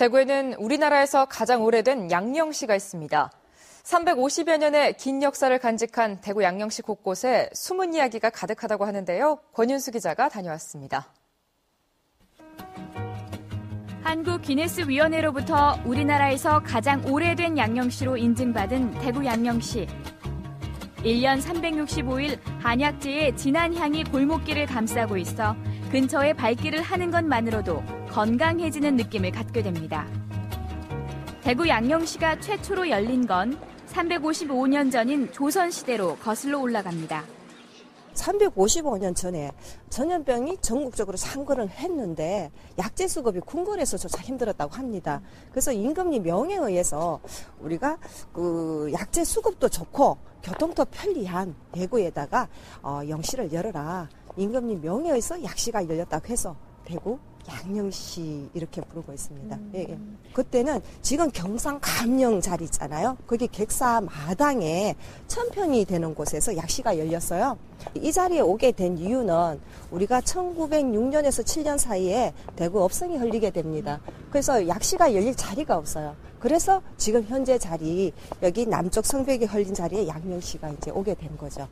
대구에는 우리나라에서 가장 오래된 양령시가 있습니다. 350여 년의 긴 역사를 간직한 대구 양령시 곳곳에 숨은 이야기가 가득하다고 하는데요. 권윤수 기자가 다녀왔습니다. 한국기네스위원회로부터 우리나라에서 가장 오래된 양령시로 인증받은 대구 양령시. 1년 365일 한약재의 진한 향이 골목길을 감싸고 있어 근처에 발길을 하는 것만으로도 건강해지는 느낌을 갖게 됩니다. 대구 양령시가 최초로 열린 건 355년 전인 조선시대로 거슬러 올라갑니다. 355년 전에 전염병이 전국적으로 상거를 했는데 약재 수급이 궁궐에서조차 힘들었다고 합니다. 그래서 임금님 명에 의해서 우리가 그 약재 수급도 좋고 교통도 편리한 대구에다가 영시를 열어라. 임금님 명에 의해서 약시가 열렸다고 해서 대구 양령시 이렇게 부르고 있습니다. 예. 그때는 지금 경상 감령 자리 있잖아요. 거기 객사 마당에 1000평이 되는 곳에서 약시가 열렸어요. 이 자리에 오게 된 이유는 우리가 1906년에서 7년 사이에 대구 업성이 흘리게 됩니다. 그래서 약시가 열릴 자리가 없어요. 그래서 지금 현재 자리, 여기 남쪽 성벽이 흘린 자리에 양령시가 이제 오게 된 거죠.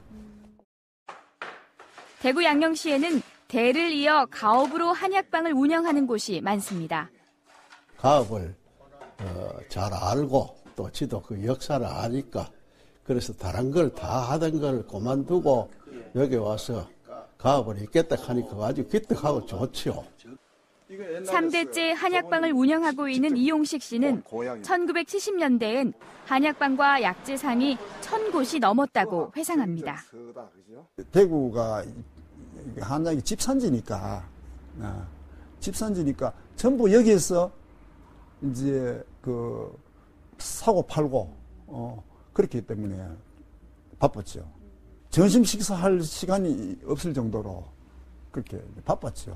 대구 양령시에는 대를 이어 가업으로 한약방을 운영하는 곳이 많습니다. 가업을 잘 알고 또 지도 그 역사를 아니까 그래서 다른 걸 다 하던 걸 그만두고 여기 와서 가업을 있겠다 하니까 아주 기특하고 좋지요. 3대째 한약방을 운영하고 있는 이용식 씨는 1970년대엔 한약방과 약재상이 1000곳이 넘었다고 회상합니다. 대구가 한약이 집산지니까 전부 여기에서 이제 그 사고 팔고 그렇기 때문에 바빴죠. 점심 식사할 시간이 없을 정도로 그렇게 바빴죠.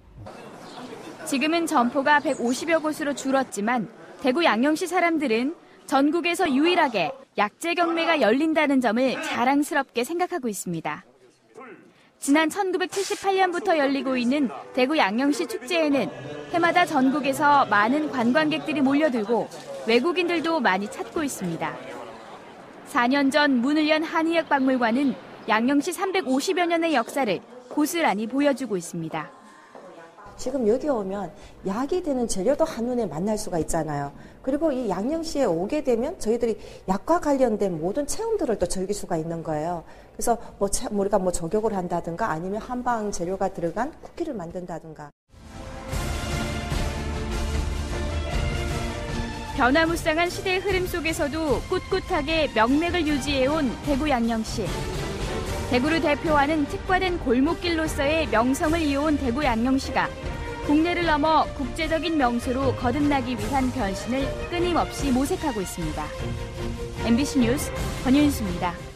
지금은 점포가 150여 곳으로 줄었지만 대구 양령시 사람들은 전국에서 유일하게 약재 경매가 열린다는 점을 자랑스럽게 생각하고 있습니다. 지난 1978년부터 열리고 있는 대구 양령시 축제에는 해마다 전국에서 많은 관광객들이 몰려들고 외국인들도 많이 찾고 있습니다. 4년 전 문을 연 한의학박물관은 양령시 350여 년의 역사를 고스란히 보여주고 있습니다. 지금 여기 오면 약이 되는 재료도 한눈에 만날 수가 있잖아요. 그리고 이 양령시에 오게 되면 저희들이 약과 관련된 모든 체험들을 또 즐길 수가 있는 거예요. 그래서 우리가 저격을 한다든가 아니면 한방 재료가 들어간 쿠키를 만든다든가. 변화무쌍한 시대의 흐름 속에서도 꿋꿋하게 명맥을 유지해온 대구 양령시. 대구를 대표하는 특화된 골목길로서의 명성을 이어온 대구 양령시가 국내를 넘어 국제적인 명소로 거듭나기 위한 변신을 끊임없이 모색하고 있습니다. MBC 뉴스 권윤수입니다.